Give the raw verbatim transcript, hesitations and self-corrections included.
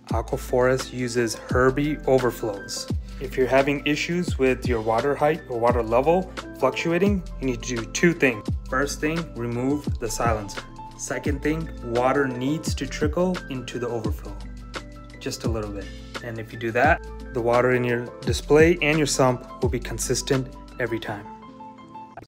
Aquaforest uses herbie overflows. If you're having issues with your water height or water level fluctuating, you need to do two things. First thing, remove the silencer. Second thing, water needs to trickle into the overflow, just a little bit. And if you do that, the water in your display and your sump will be consistent every time.